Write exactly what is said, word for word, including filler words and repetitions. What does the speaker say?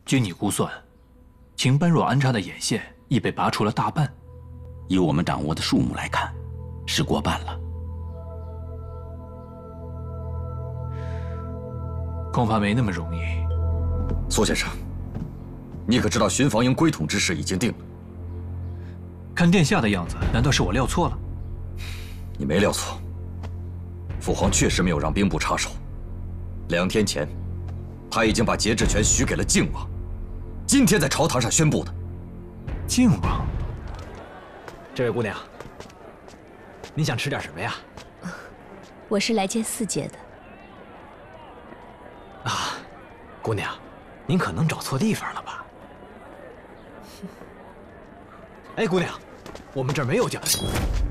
据你估算，秦般若安插的眼线已被拔除了大半。 以我们掌握的数目来看，是过半了。 恐怕没那么容易。 苏先生，你可知道巡防营归统之事已经定了？ 看殿下的样子，难道是我料错了？ 你没料错，父皇确实没有让兵部插手。两天前，他已经把节制权许给了靖王，今天在朝堂上宣布的。 靖王， 这位姑娘，你想吃点什么呀？ 我是来见四姐的。 啊，姑娘，您可能找错地方了吧？哎，姑娘，我们这儿没有酒。